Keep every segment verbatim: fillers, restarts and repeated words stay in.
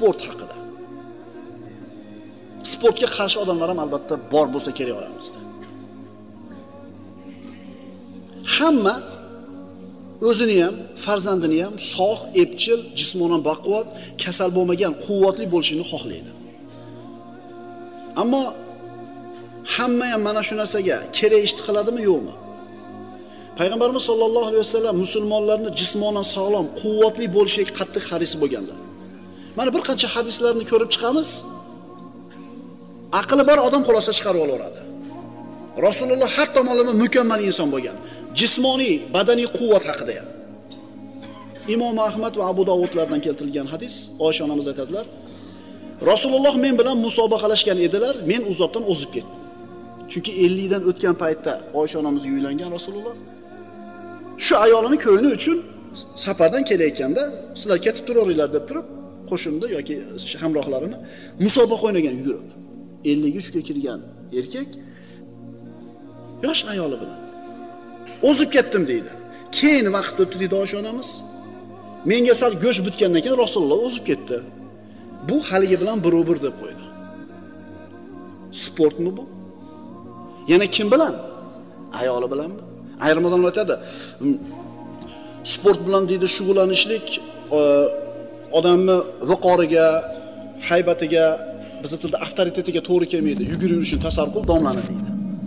sport haqida. Sportga qarshi odamlar ham albatta bor bo'lsa kerak oramizda. Hamma o'zini ham, farzandini ham sog', epchil, jismonan baquvvat, kasal bo'lmagan, quvvatli bo'lishini xohlaydi. Ammo hamma ham mana shu narsaga kerak ishni qiladimi, yo'qmi? Payg'ambarimiz sollallohu alayhi vasallam musulmonlarni jismonan sog'lom, quvvatli bo'lishiga qattiq haris bo'lganlar. Mana bir qancha hadislarni ko'rib chiqamiz. Aqli bor odam xulosa chiqarib olaveradi. Rasululloh har tomonlama mukammal inson bo'lgan. Jismoniy, badaniy quvvat haqida ham. Imom Ahmad va Abu Dovudlardan keltirilgan hadis, Oysha onamiz aytadilar: Rasululloh men bilan musobaqalashgan edilar, men u zotdan o'zib ketdim. Chunki ellik dan o'tgan paytda Oysha onamizga uylangan Rasululloh. Shu ayolini ko'yini uchun safardan kelayotganda, sizlar ketib turaveringlar deb turib, qo'shinda yoki hamrohlarini musobaqa o'ynagan yugurib. ellik uch ga kirgan erkak yosh ayoli bilan o'zib ketdim deydi. Keyin vaqt o'tdi deydi Oysha onamiz. Menga sal go'sht bitgandan keyin Rasululloh o'zib ketdi. Bu haligi bilan barobar deb qo'ydi. Sportmi bu? Yana kim bilan? Ayoli bilanmi? Ayrim odamlar aytadi, sport bilan deydi shug'ullanishlik odamni viqoriga, haybatiga, biz tilda avtoritetiga to'g'ri kelmaydi. Yugurib yurishni tasavvur qil, domlani deydi.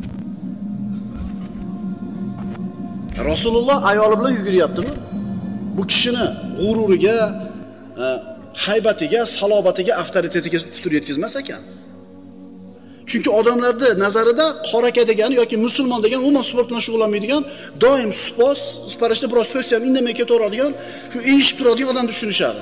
Rasululloh ayoli bilan yuguryaptimi? Bu kishini g'ururiga, haybatiga, salobatiga, avtoritetiga putur yetkazmas ekan. Chunki odamlarda nazarida qora aka degani yoki musulmon degan umuman sport bilan shug'ullanmaydigan, doim spos, sparishda biroz so'z ham indamay ketaveradigan, shu eshib turadigan odamni tushunishadi.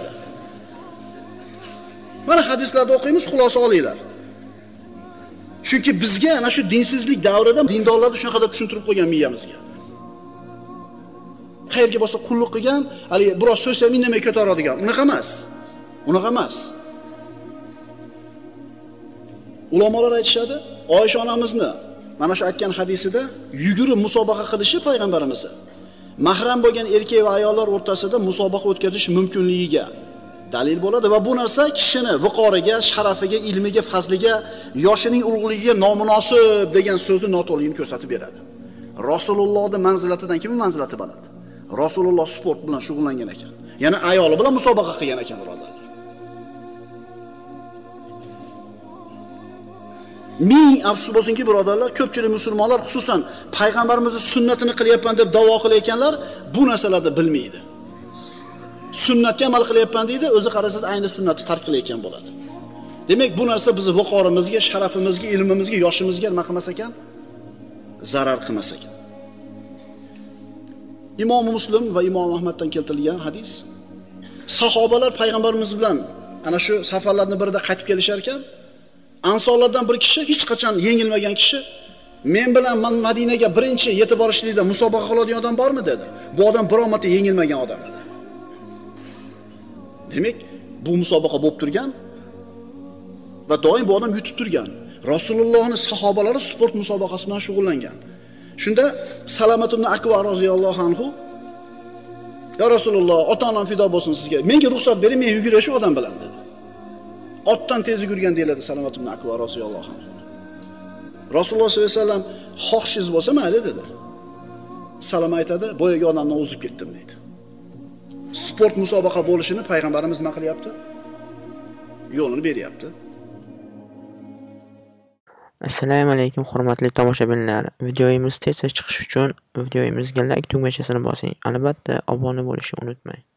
Mana hadislarda o'qiymiz, xulosa olinglar. Chunki bizga ana shu dinsizlik davrida dindorlarni shunaqa deb tushuntirib qo'ygan miyamizga. Qayerga bo'lsa qulluq qilgan, hali biroz so'z ham indamay ketaveradigan. Unaqa emas. Unaqa emas. Ulamolar aytishadi, Oysha onamizni mana shu aytgan hadisida yugurib musobaqa qilishi payg'ambarimiz mahram bo'lgan erkak va ayollar o'rtasida musobaqa o'tkazish mumkinligiga dalil bo'ladi va bu narsa kishini viqoriga, sharafiga, ilmiga, fazliga, yoshining ulug'ligiga nomunosib degan so'zni noto'g'ligini ko'rsatib beradi. Rasulullohning manzilatidan kimning manzilati baland? Rasululloh sport bilan shug'ullangan ekan. Yana ayoli bilan musobaqa qilgan ekan, birodarlar. Ming afsus bo'lsinki, birodarlar, ko'pchilik musulmonlar, xususan payg'ambarimizning sunnatini qilyapman deb da'vo qilayotganlar bu narsalarni bilmaydi. Sunnatga amal qilyapman deydi, o'zi qarasiz ayni sunnatni tark qilayotgan bo'ladi. Demak, bu narsa bizni viqorimizga, sharafimizga, ilmimizga, yoshimizga nima qilmas ekan? Zarar qilmas ekan. Imom Muslim va Imom Ahmaddan keltirilgan hadis. Sahobalar payg'ambarimiz bilan ana shu safarlarning birida qaytib kelishar ekan, Ansorlardan bir kishi, hech qachon yengilmagan kishi, men bilan Madinaga birinchi yetib borishlikda musobaqa qiladigan odam bormi dedi. Bu odam biror marta yengilmagan odam edi. Demak, bu musobaqa bo'lib turgan va doim bu odam yutib turgan. Rasulullohning sahobalari sport musobaqasi bilan shug'ullangan. Shunda Salamat ibn Akva roziyallohu anhu: "Ya Rasululloh, ota-onam fido bo'lsin sizga. Menga ruxsat bering, men yuguray shu odam bilan" dedi. Otdan tez yugurgan deyiladi Salamat ibn Akva roziyallohu anhu. Rasululloh sollallohu alayhi vasallam xohishingiz bo'lsa mayli dedi. Salama aytadi, boyagi odamdan o'zib ketdim deydi. Sport musobaqa bo'lishini payg'ambarimiz nima qilyapti? Yo'lini beryapti. Assalomu alaykum hurmatli tomoshabinlar. Videomiz tez chiqishi uchun videomizga like tugmachasini bosing. Albatta obuna bo'lishni unutmang.